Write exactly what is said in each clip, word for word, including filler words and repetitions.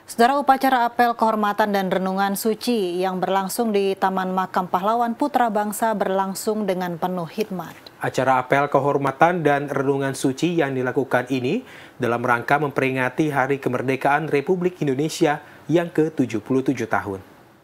Saudara, upacara apel kehormatan dan renungan suci yang berlangsung di Taman Makam Pahlawan Putra Bangsa berlangsung dengan penuh hikmat. Acara apel kehormatan dan renungan suci yang dilakukan ini dalam rangka memperingati Hari Kemerdekaan Republik Indonesia yang ke tujuh puluh tujuh tahun.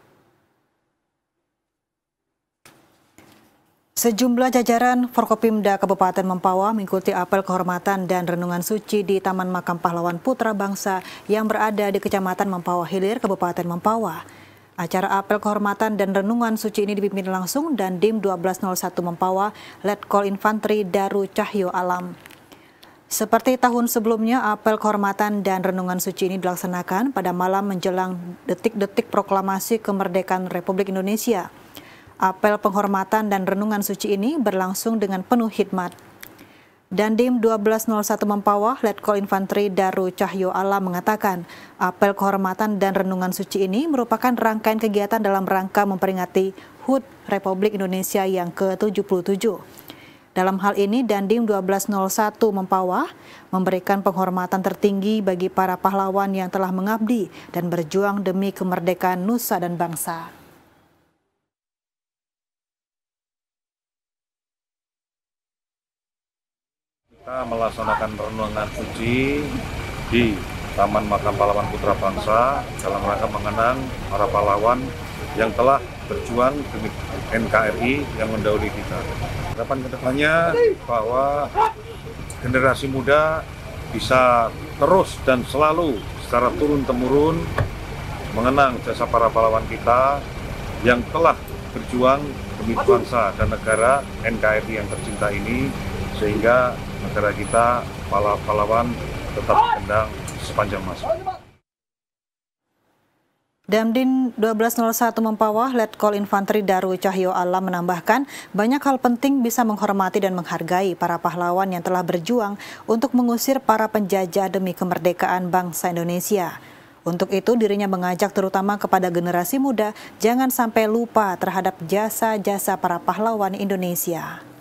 Sejumlah jajaran Forkopimda Kabupaten Mempawah mengikuti apel kehormatan dan renungan suci di Taman Makam Pahlawan Putra Bangsa yang berada di Kecamatan Mempawah Hilir, Kabupaten Mempawah. Acara apel kehormatan dan renungan suci ini dipimpin langsung Dandim dua belas nol satu Mempawah, Letkol Infantri Daru Cahyo Alam. Seperti tahun sebelumnya, apel kehormatan dan renungan suci ini dilaksanakan pada malam menjelang detik-detik proklamasi kemerdekaan Republik Indonesia. Apel penghormatan dan renungan suci ini berlangsung dengan penuh hikmat. Dandim dua belas nol satu Mempawah, Letkol Infantri Daru Cahyo Alam mengatakan, apel kehormatan dan renungan suci ini merupakan rangkaian kegiatan dalam rangka memperingati H U T Republik Indonesia yang ke tujuh puluh tujuh. Dalam hal ini, Dandim dua belas nol satu Mempawah memberikan penghormatan tertinggi bagi para pahlawan yang telah mengabdi dan berjuang demi kemerdekaan nusa dan bangsa. Kita melaksanakan renungan suci di Taman Makam Pahlawan Putra Bangsa dalam rangka mengenang para pahlawan yang telah berjuang demi N K R I yang mendahului kita. Harapan kedepannya bahwa generasi muda bisa terus dan selalu secara turun-temurun mengenang jasa para pahlawan kita yang telah berjuang demi bangsa dan negara N K R I yang tercinta ini, sehingga negara kita, para pahlawan tetap dipandang sepanjang masa. Dandim dua belas nol satu Mempawah, Letkol Infantri Daru Cahyo Alam menambahkan, banyak hal penting bisa menghormati dan menghargai para pahlawan yang telah berjuang untuk mengusir para penjajah demi kemerdekaan bangsa Indonesia. Untuk itu, dirinya mengajak terutama kepada generasi muda jangan sampai lupa terhadap jasa-jasa para pahlawan Indonesia.